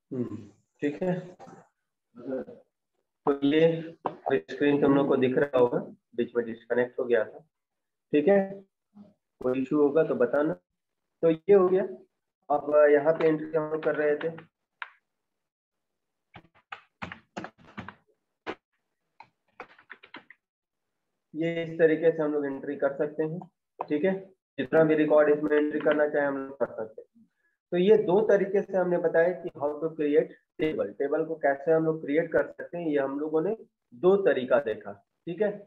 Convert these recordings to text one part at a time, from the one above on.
ठीक है। तो ये स्क्रीन तुम लोग को दिख रहा होगा, बीच में डिस्कनेक्ट हो गया था। ठीक है, कोई इशू होगा तो बताना। तो ये हो गया। अब यहाँ पे एंट्री हम लोग कर रहे थे। ये इस तरीके से हम लोग एंट्री कर सकते हैं। ठीक है, जितना भी रिकॉर्ड इसमें एंट्री करना चाहे हम लोग कर सकते हैं। तो ये दो तरीके से हमने बताया कि how to create table. Table को कैसे हम लोग क्रिएट कर सकते हैं, ये हम लोगों ने दो तरीका देखा। ठीक है,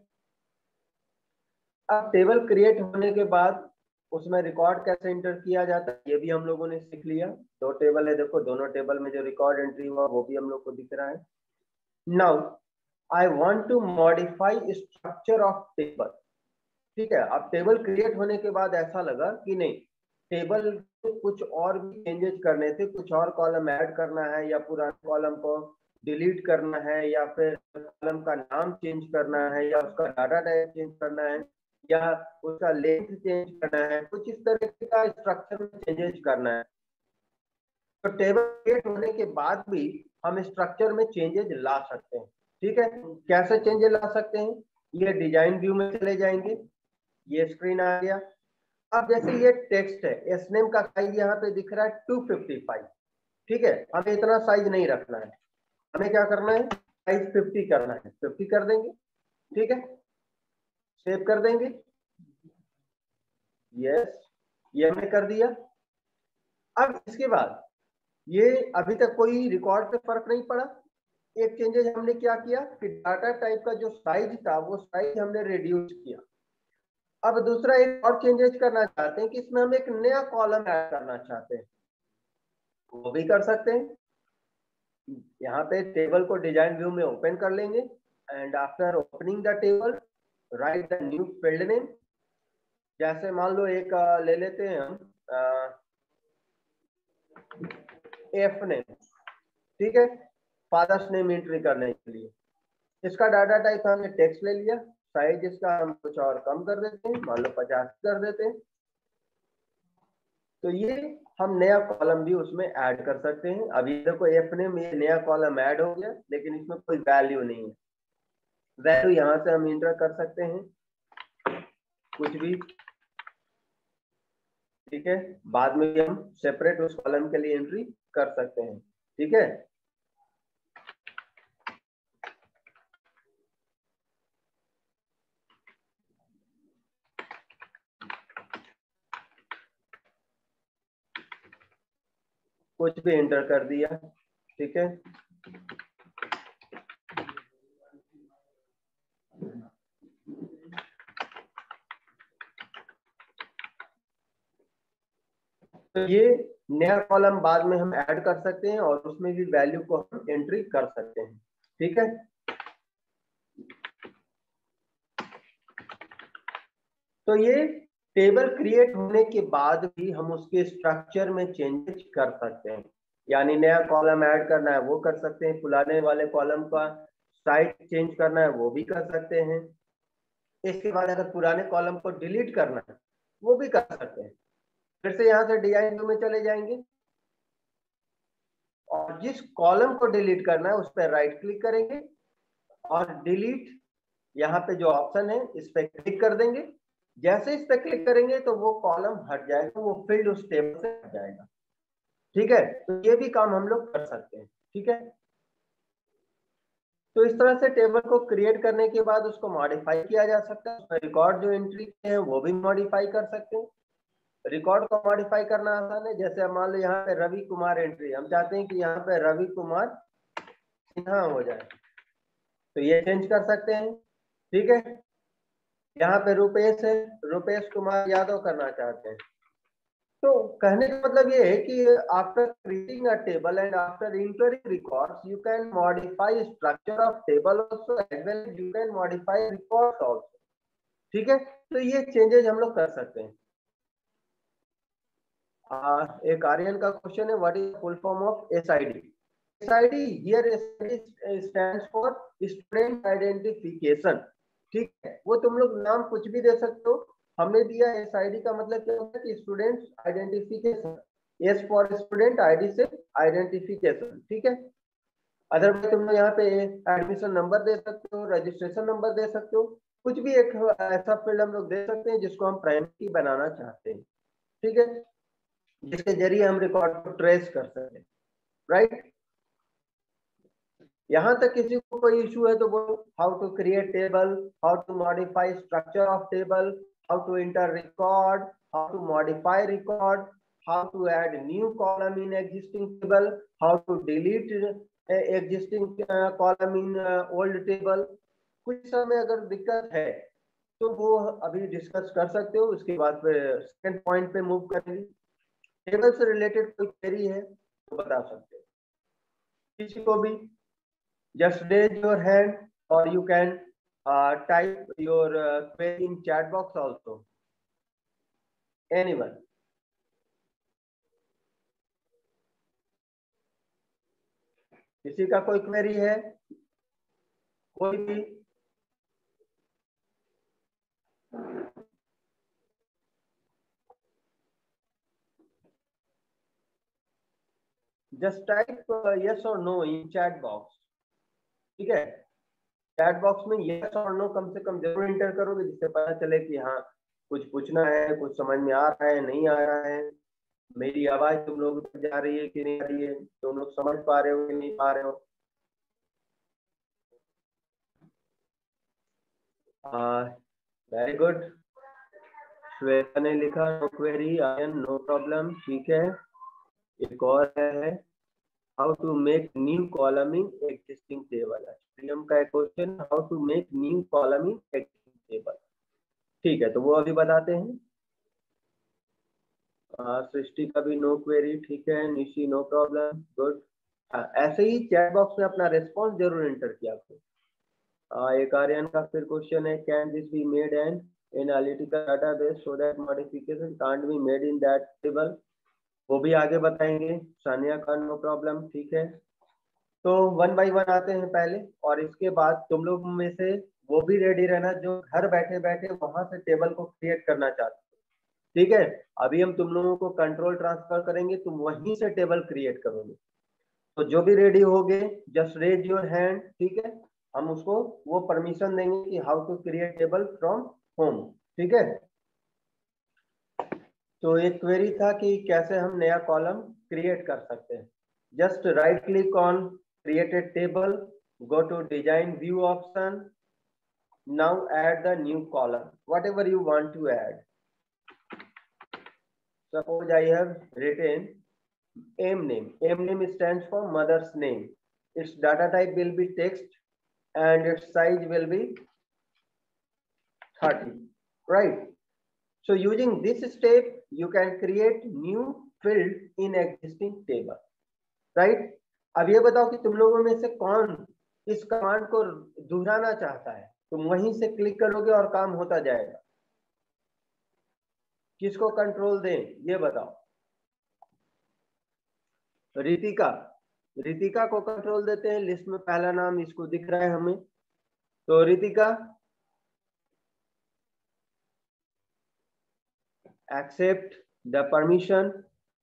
अब टेबल क्रिएट होने के बाद उसमें रिकॉर्ड कैसे एंटर किया जाता है ये भी हम लोगों ने सीख लिया। दो टेबल है, देखो दोनों टेबल में जो रिकॉर्ड एंट्री हुआ वो भी हम लोग को दिख रहा है। Now I want to modify structure of table. ठीक है, अब टेबल क्रिएट होने के बाद ऐसा लगा कि नहीं, टेबल में कुछ और भी चेंजेस करने थे, कुछ और कॉलम ऐड करना है, या पुराने कॉलम को डिलीट करना है, या फिर कॉलम का नाम चेंज करना है, या उसका डाटा टाइप चेंज करना है, या उसका लेंथ चेंज करना है, कुछ इस तरह का स्ट्रक्चर में चेंजेस करना है। तो टेबल क्रिएट होने के बाद भी हम स्ट्रक्चर में चेंजेस ला सकते हैं। ठीक है, कैसे चेंजेस ला सकते हैं, ये डिजाइन व्यू में चले जाएंगे। ये स्क्रीन आ गया। अब जैसे ये टेक्स्ट है, एस नेम का साइज यहाँ पे दिख रहा है 255। ठीक है, हमें इतना साइज नहीं रखना है, हमें क्या करना है, साइज 50 करना है, 50 कर देंगे। ठीक है, सेव कर देंगे। यस, ये हमने कर दिया। अब इसके बाद ये अभी तक कोई रिकॉर्ड पे फर्क नहीं पड़ा। एक चेंजेस हमने क्या किया कि डाटा टाइप का जो साइज था वो साइज हमने रिड्यूस किया। अब दूसरा एक और चेंजेस करना चाहते हैं कि इसमें हम एक नया कॉलम ऐड करना चाहते हैं, वो भी कर सकते हैं। यहाँ पे टेबल को डिजाइन व्यू में ओपन कर लेंगे and after opening the table write the new field name. जैसे मान लो एक ले लेते हैं हम एफ नेम। ठीक है, फादर्स नेम एंट्री करने के लिए इसका डाटा टाइप हमने टेक्स्ट ले लिया, साइज इसका हम कुछ और कम कर देते हैं, मान लो 50 कर देते हैं। तो ये हम नया कॉलम भी उसमें ऐड कर सकते हैं। अभी देखो एफ नेम ये नया कॉलम ऐड हो गया, लेकिन इसमें कोई वैल्यू नहीं है। वैल्यू यहाँ से हम इंटर कर सकते हैं कुछ भी। ठीक है, बाद में भी हम सेपरेट उस कॉलम के लिए एंट्री कर सकते हैं। ठीक है, कुछ भी एंटर कर दिया। ठीक है, तो ये नया कॉलम बाद में हम ऐड कर सकते हैं और उसमें भी वैल्यू को हम एंट्री कर सकते हैं। ठीक है, तो ये टेबल क्रिएट होने के बाद भी हम उसके स्ट्रक्चर में चेंजेस कर सकते हैं। यानी नया कॉलम ऐड करना है वो कर सकते हैं, पुराने वाले कॉलम का साइज चेंज करना है वो भी कर सकते हैं। इसके बाद अगर पुराने कॉलम को डिलीट करना है वो भी कर सकते हैं। फिर से यहाँ से डिजाइन व्यू में चले जाएंगे और जिस कॉलम को डिलीट करना है उस पर राइट क्लिक करेंगे और डिलीट यहाँ पे जो ऑप्शन है इस पर क्लिक कर देंगे। जैसे इस पर क्लिक करेंगे तो वो कॉलम हट जाएगा, वो फील्ड उस टेबल से हट जाएगा। ठीक है, तो ये भी काम हम लोग कर सकते हैं। ठीक है, तो इस तरह से टेबल को क्रिएट करने के बाद उसको मॉडिफाई किया जा सकता है। रिकॉर्ड जो एंट्री है वो भी मॉडिफाई कर सकते हैं। रिकॉर्ड को मॉडिफाई करना आसान है। जैसे मान लो यहाँ पे रवि कुमार एंट्री, हम चाहते हैं कि यहाँ पे रवि कुमार सिन्हा हो जाए, तो ये चेंज कर सकते हैं। ठीक है, यहाँ पे रुपेश है, रुपेश कुमार यादव करना चाहते हैं। तो कहने का मतलब ये है कि after creating a table and after entering records you can modify structure of table also as well you can modify records also. ठीक है, तो ये चेंजेस हम लोग कर सकते हैं। एक आर्यन का क्वेश्चन है, what is full form of S I D. S I D here stands for student identification. ठीक है, वो तुम लोग नाम कुछ भी दे सकते हो। हमने दिया एसआईडी का मतलब क्या होता है कि student identification. S for student, ID से आइडेंटिफिकेशन, ठीक है। अदरवाइज तुम लोग यहाँ पे एडमिशन नंबर दे सकते हो, रजिस्ट्रेशन नंबर दे सकते हो, कुछ भी एक ऐसा फील्ड हम लोग दे सकते हैं जिसको हम प्राइमरी बनाना चाहते हैं, ठीक है, जिसके जरिए हम रिकॉर्ड को ट्रेस कर सकते हैं, राइट। यहाँ तक किसी को कोई इशू है तो बोलो, how to create table, how to modify structure of table, how to enter record, how to modify record, how to add new column in existing table, how to delete existing column in old table. कुछ समय अगर दिक्कत है तो वो अभी discuss कर सकते हो, उसके बाद फिर सेकंड पॉइंट पे मूव करेंगे। टेबल से रिलेटेड कोई क्वेरी है तो बता सकते हो किसी को भी, just raise your hand or you can type your query in chat box also, anyone। किसी का कोई क्वेरी है, कोई भी? just type yes or no in chat box, ठीक है। चैट बॉक्स में yes और no कम से कम जरूर इंटर करोगे, जिससे पता चले कि हाँ कुछ पूछना है, कुछ समझ में आ रहा है, नहीं आ रहा है, मेरी आवाज तुम लोग तक जा रही है कि नहीं आ रही है, तुम लोग समझ पा रहे हो कि नहीं पा रहे हो। वेरी गुड, श्वेता ने लिखा no query, Ayan no problem, ठीक है। एक और है, how to make new column in existing table. Priyam का क्वेश्चन, हाउ to make new column in existing टेबल, ठीक है, तो वो अभी बताते हैं। सृष्टि का भी नो क्वेरी, ठीक है। Nishi no problem, good. ऐसे ही चैट बॉक्स में अपना रिस्पॉन्स जरूर एंटर किया करो। एक आर्यन का फिर क्वेश्चन है, can this be made an analytical database so that modification can't be made in that table, वो भी आगे बताएंगे। सानिया का नो प्रॉब्लम, ठीक है। तो वन बाय वन आते हैं पहले, और इसके बाद तुम लोग में से वो भी रेडी रहना जो घर बैठे बैठे वहां से टेबल को क्रिएट करना चाहते हो, ठीक है। अभी हम तुम लोगों को कंट्रोल ट्रांसफर करेंगे, तुम वहीं से टेबल क्रिएट करोगे। तो जो भी रेडी होगे जस्ट रेज योर हैंड, ठीक है। हम उसको वो परमिशन देंगे कि how to create table from home, ठीक है। तो एक क्वेरी था कि कैसे हम नया कॉलम क्रिएट कर सकते हैं। Just right click on created table, go to design view option, now add the new column whatever you want to add। suppose I have written m name stands for mother's name, its data type will be text and its size will be 30, right? So using this step you can create new field in existing table, right? अब ये बताओ कि तुम लोगों में से कौन इस कमांड को दोहराना चाहता है, तुम वहीं से क्लिक करोगे और काम होता जाएगा। किसको कंट्रोल दें ये बताओ। रितिका, रितिका को कंट्रोल देते हैं, लिस्ट में पहला नाम इसको दिख रहा है हमें, तो Ritika accept the permission,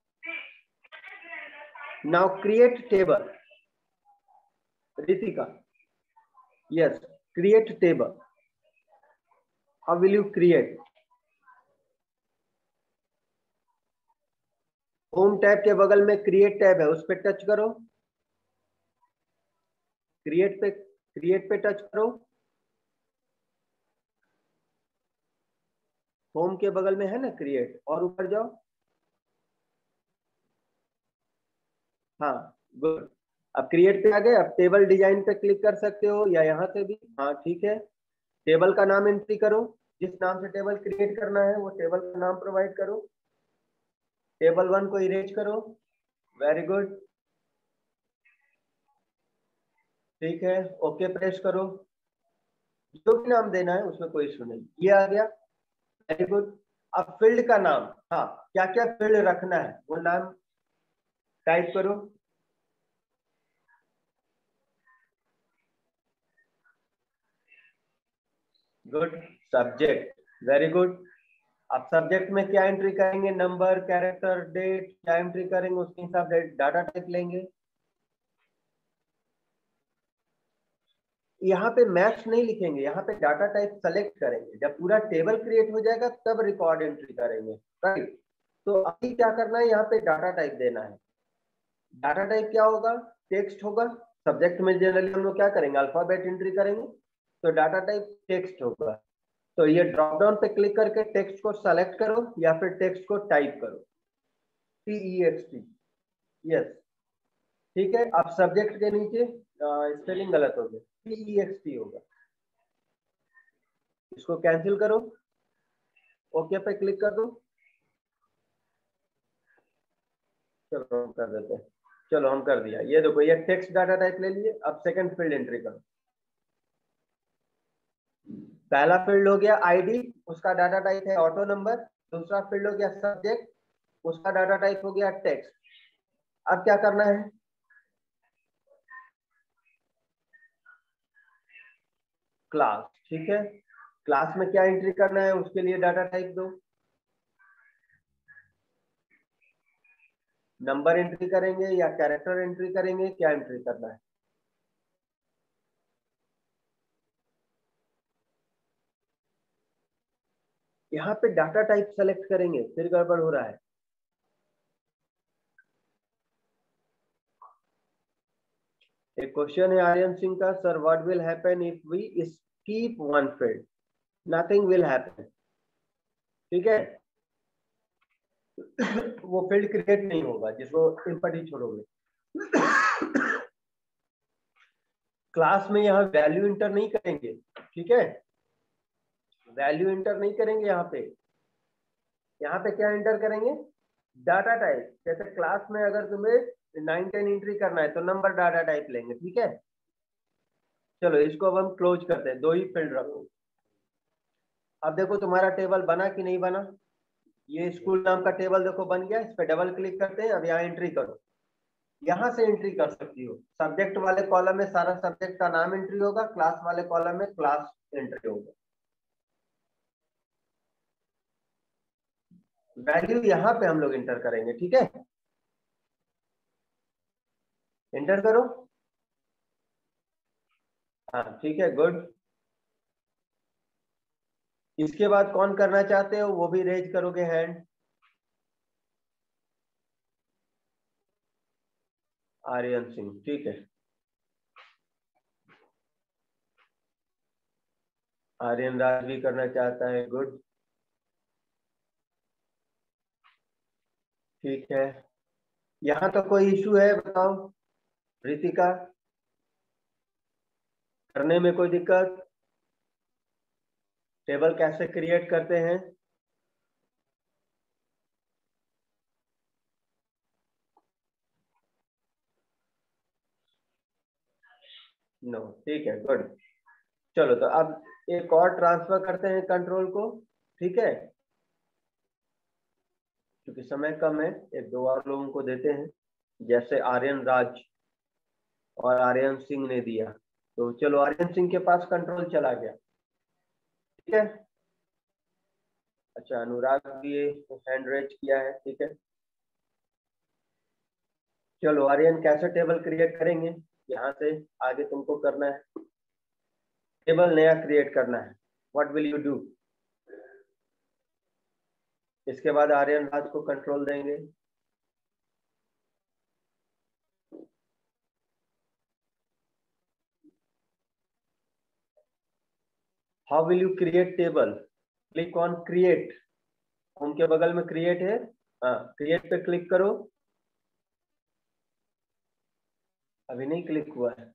now create table. Ritika, yes, create table, how will you create. Home tab के बगल में क्रिएट टैब है, उस पर टच करो, क्रिएट पे टच करो। होम के बगल में है ना क्रिएट, और ऊपर जाओ। हाँ, गुड। अब क्रिएट पे आ गए, अब टेबल डिजाइन पे क्लिक कर सकते हो या यहाँ से भी, हाँ ठीक है। टेबल का नाम एंट्री करो, जिस नाम से टेबल क्रिएट करना है वो टेबल का नाम प्रोवाइड करो। टेबल 1 को इरेज करो, वेरी गुड, ठीक है। ओके प्रेस करो, जो भी नाम देना है उसमें कोई इशू नहीं, ये आ गया, वेरी गुड। अब फील्ड का नाम, हाँ क्या क्या फील्ड रखना है वो नाम टाइप करो। Good, subject, very good. आप सब्जेक्ट में क्या एंट्री करेंगे, नंबर, कैरेक्टर, डेट, क्या एंट्री करेंगे उसके हिसाब से डाटा टाइप लेंगे। यहाँ पे मैच नहीं लिखेंगे, यहाँ पे डाटा टाइप सेलेक्ट करेंगे। जब पूरा टेबल क्रिएट हो जाएगा तब रिकॉर्ड एंट्री करेंगे, राइट। तो अभी क्या करना है, यहाँ पे डाटा टाइप देना है। डाटा टाइप क्या होगा, टेक्स्ट होगा। सब्जेक्ट में जनरली हम लोग क्या करेंगे, अल्फाबेट एंट्री करेंगे, तो डाटा टाइप टेक्स्ट होगा। तो ये ड्रॉप डाउन पे क्लिक करके टेक्स्ट को सेलेक्ट करो या फिर टेक्स्ट को टाइप करो, TEXT, यस। ठीक है, अब सब्जेक्ट के नीचे स्पेलिंग गलत हो गया, TEXT होगा। इसको कैंसिल करो, ओके पे क्लिक कर दो। चलो हम कर देते हैं, चलो हम कर दिया। ये देखो, ये टेक्स्ट डाटा टाइप ले लिए। अब सेकंड फील्ड एंट्री करो। पहला फील्ड हो गया आईडी, उसका डाटा टाइप है ऑटो नंबर। दूसरा फील्ड हो गया सब्जेक्ट, उसका डाटा टाइप हो गया टेक्स्ट। अब क्या करना है, क्लास, ठीक है। क्लास में क्या एंट्री करना है, उसके लिए डाटा टाइप दो। नंबर एंट्री करेंगे या कैरेक्टर एंट्री करेंगे, क्या एंट्री करना है। यहाँ पे डाटा टाइप सेलेक्ट करेंगे, फिर गड़बड़ हो रहा है। एक क्वेश्चन है आर्यन सिंह का, sir what will happen if we skip one field. Nothing will happen, ठीक है। वो फील्ड क्रिएट नहीं होगा जिसको इनपुट ही छोड़ोगे। क्लास में यहाँ वैल्यू इंटर नहीं करेंगे, ठीक है। वैल्यू इंटर नहीं करेंगे यहाँ पे। यहाँ पे क्या इंटर करेंगे, डाटा टाइप। जैसे क्लास में अगर तुम्हें 9 10 एंट्री करना है तो नंबर डाटा टाइप लेंगे, ठीक है। चलो इसको अब हम क्लोज करते हैं, दो ही फील्ड रखो। अब देखो तुम्हारा टेबल बना कि नहीं बना। ये स्कूल नाम का टेबल देखो बन गया। इस पे डबल क्लिक करते हैं, अब यहाँ एंट्री करो। यहाँ से एंट्री कर सकती हो। सब्जेक्ट वाले कॉलम में सारा सब्जेक्ट का नाम एंट्री होगा, क्लास वाले कॉलम में क्लास एंट्री होगा। वैल्यू यहाँ पे हम लोग इंटर करेंगे, ठीक है। एंटर करो, हाँ ठीक है, गुड। इसके बाद कौन करना चाहते हो वो भी रेज करोगे हैंड। आर्यन सिंह, ठीक है। आर्यन राज भी करना चाहता है, गुड, ठीक है। यहाँ तो कोई इशू है बताओ, रितिका, करने में कोई दिक्कत। टेबल कैसे क्रिएट करते हैं। नो, ठीक है, गुड। चलो तो अब एक और ट्रांसफर करते हैं कंट्रोल को, ठीक है। क्योंकि समय कम है, एक दो और लोगों को देते हैं, जैसे आर्यन राज और आर्यन सिंह ने दिया। तो चलो आर्यन सिंह के पास कंट्रोल चला गया, ठीक है। अच्छा, अनुराग भी हैंड रेज किया है, ठीक है। चलो आर्यन कैसे टेबल क्रिएट करेंगे, यहाँ से आगे तुमको करना है। टेबल नया क्रिएट करना है, व्हाट विल यू डू। इसके बाद आर्यन राज को कंट्रोल देंगे। How will you create table, click on create. उनके बगल में क्रिएट है, हाँ क्रिएट पे क्लिक करो। अभी नहीं क्लिक हुआ है।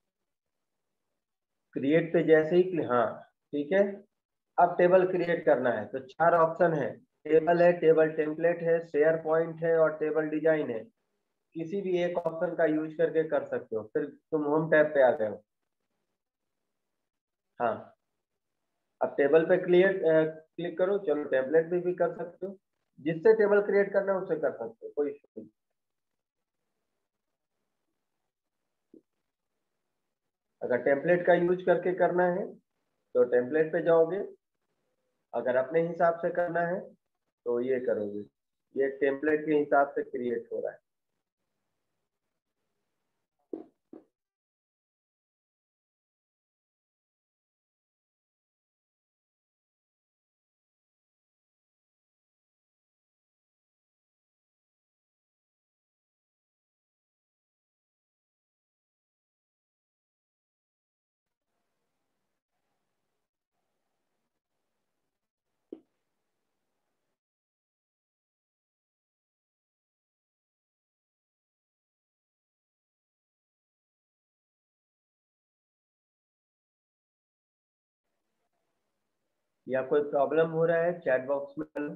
क्रिएट पे जैसे ही हाँ, ठीक है। अब टेबल क्रिएट करना है तो चार ऑप्शन है। टेबल है, टेबल टेम्पलेट है, शेयर पॉइंट है और टेबल डिजाइन है। किसी भी एक ऑप्शन का यूज करके कर सकते हो। फिर तुम होम टैब पे आ गए हो, हाँ। अब टेबल पे क्लिक करो। चलो टेम्पलेट भी कर सकते हो, जिससे टेबल क्रिएट करना है उससे कर सकते हो, कोई इशू नहीं। अगर टेम्पलेट का यूज करके करना है तो टेम्पलेट पे जाओगे। अगर अपने हिसाब से करना है तो ये करोगे, ये टेम्पलेट के हिसाब से क्रिएट हो रहा है। या कोई प्रॉब्लम हो रहा है चैट बॉक्स में?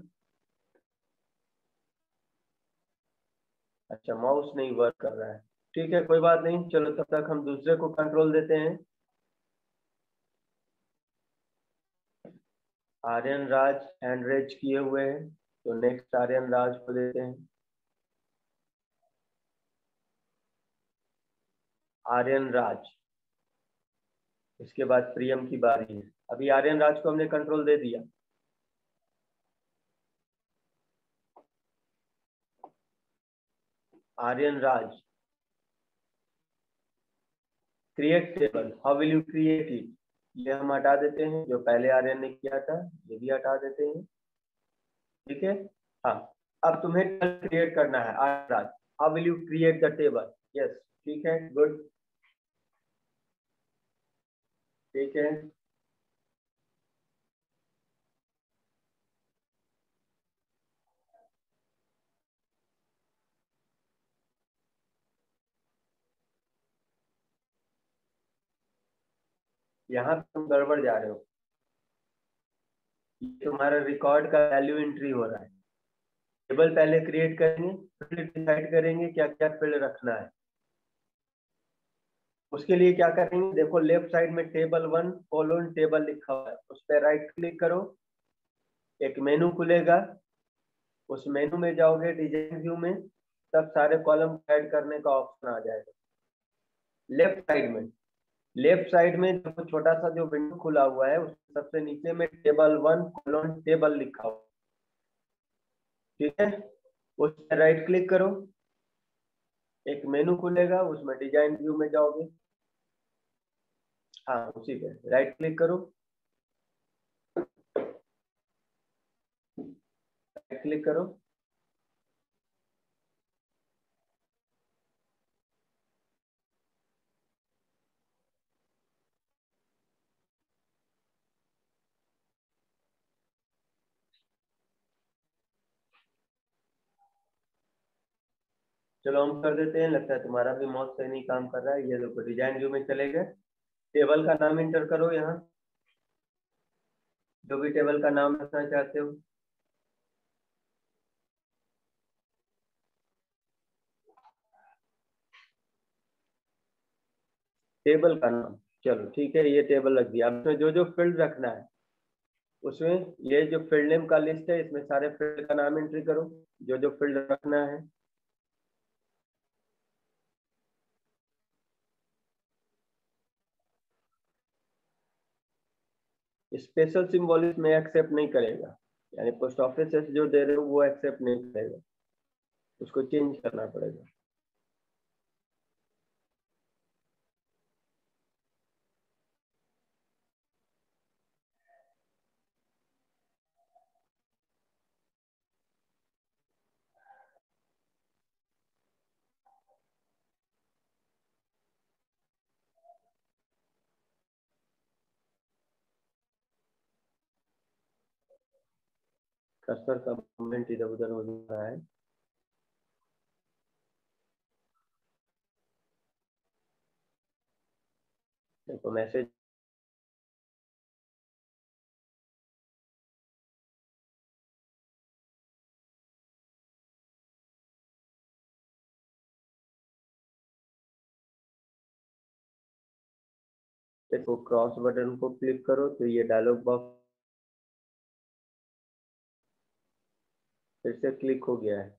अच्छा, माउस नहीं वर्क कर रहा है, ठीक है कोई बात नहीं, चलो तब तक हम दूसरे को कंट्रोल देते हैं। आर्यन राज हैंड रेज किए हुए हैं, तो नेक्स्ट आर्यन राज को देते हैं। आर्यन राज, इसके बाद प्रियम की बारी है। अभी आर्यन राज को हमने कंट्रोल दे दिया। Aryan Raj, create table, how will you create it? ये हम हटा देते हैं, जो पहले आर्यन ने किया था ये भी हटा देते हैं, ठीक है। हाँ, अब तुम्हें क्रिएट करना है Aryan Raj, how will you create the table? Yes, ठीक है, गुड, ठीक है। यहाँ तुम गड़बड़ जा रहे हो, ये तुम्हारा रिकॉर्ड का वैल्यू एंट्री हो रहा है। टेबल पहले क्रिएट करेंगे, फिर डिसाइड करेंगे क्या क्या फील्ड रखना है। उसके लिए क्या करेंगे, देखो लेफ्ट साइड में टेबल 1 कोलोन टेबल लिखा हुआ है, उस पर राइट क्लिक करो, एक मेनू खुलेगा, उस मेनू में जाओगे डिजाइन व्यू में, तब सारे कॉलम ऐड करने का ऑप्शन आ जाएगा। लेफ्ट साइड में, लेफ्ट साइड में जो छोटा सा जो विंडो खुला हुआ है उसके सबसे नीचे में टेबल 1 कोलोन टेबल लिखा हुआ है, ठीक है। उस पर राइट क्लिक करो, एक मेनू खुलेगा, उसमें डिजाइन व्यू में जाओगे, हाँ उसी पे राइट क्लिक करो, राइट क्लिक करो, चलो हम कर देते हैं, लगता है तुम्हारा भी माउस सही नहीं काम कर रहा है। ये देखो डिजाइन व्यू में चले गए, टेबल का नाम इंटर करो, यहाँ जो भी टेबल का नाम रखना चाहते हो। टेबल का नाम, चलो ठीक है, ये टेबल रख दिया। अब इसमें जो जो फील्ड रखना है, उसमें ये जो फील्ड नेम का लिस्ट है, इसमें सारे फील्ड का नाम एंट्री करो, जो जो फील्ड रखना है। स्पेशल सिंबल में एक्सेप्ट नहीं करेगा, यानी पोस्ट ऑफिस से जो दे रहे हो वो एक्सेप्ट नहीं करेगा, उसको चेंज करना पड़ेगा। कर्सर का मूवमेंट इधर उधर हो रहा है। देखो मैसेज, देखो क्रॉस बटन को क्लिक करो तो ये डायलॉग बॉक्स फिर से क्लिक हो गया है।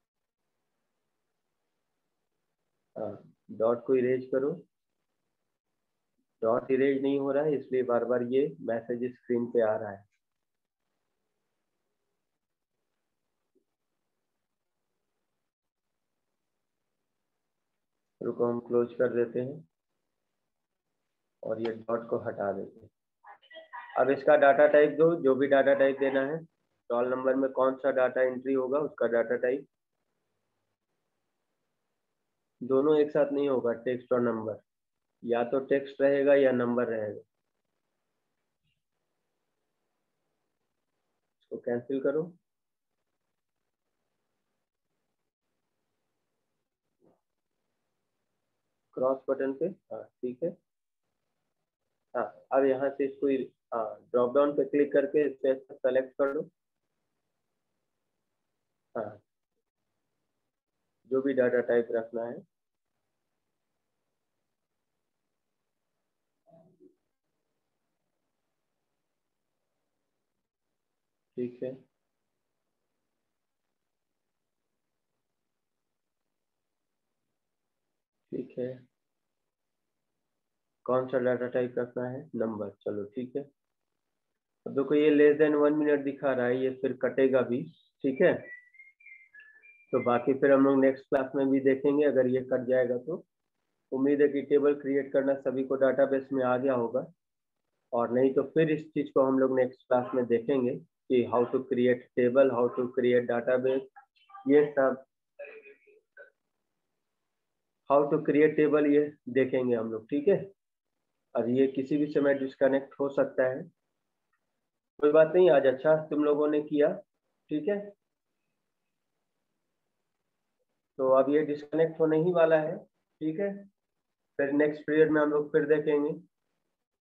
हाँ, डॉट को इरेज करो, डॉट इरेज नहीं हो रहा है, इसलिए बार बार ये मैसेज स्क्रीन पे आ रहा है। चैप्टर को हम क्लोज कर देते हैं और ये डॉट को हटा देते हैं। अब इसका डाटा टाइप दो, जो भी डाटा टाइप देना है। रोल नंबर में कौन सा डाटा एंट्री होगा उसका डाटा टाइप। दोनों एक साथ नहीं होगा, टेक्स्ट और नंबर, या तो टेक्स्ट रहेगा या नंबर रहेगा। इसको कैंसिल करो। क्रॉस बटन पे, हाँ ठीक है। हाँ अब यहाँ से इसको ड्रॉप डाउन पे क्लिक करके इसे सेलेक्ट कर लो। हाँ जो भी डाटा टाइप रखना है। ठीक है, ठीक है। कौन सा डाटा टाइप रखना है? नंबर। चलो ठीक है। अब देखो ये लेस देन 1 मिनट दिखा रहा है, ये फिर कटेगा भी। ठीक है, तो बाकी फिर हम लोग नेक्स्ट क्लास में भी देखेंगे। अगर ये कट जाएगा तो उम्मीद है कि टेबल क्रिएट करना सभी को डाटाबेस में आ गया होगा, और नहीं तो फिर इस चीज को हम लोग नेक्स्ट क्लास में देखेंगे कि how to create table, how to create database, ये सब हाउ टू क्रिएट टेबल ये देखेंगे हम लोग। ठीक है, और ये किसी भी समय डिस्कनेक्ट हो सकता है, कोई बात नहीं। आज अच्छा तुम लोगों ने किया। ठीक है, तो अब ये डिस्कनेक्ट होने ही वाला है। ठीक है, फिर नेक्स्ट पीरियड में हम लोग फिर देखेंगे।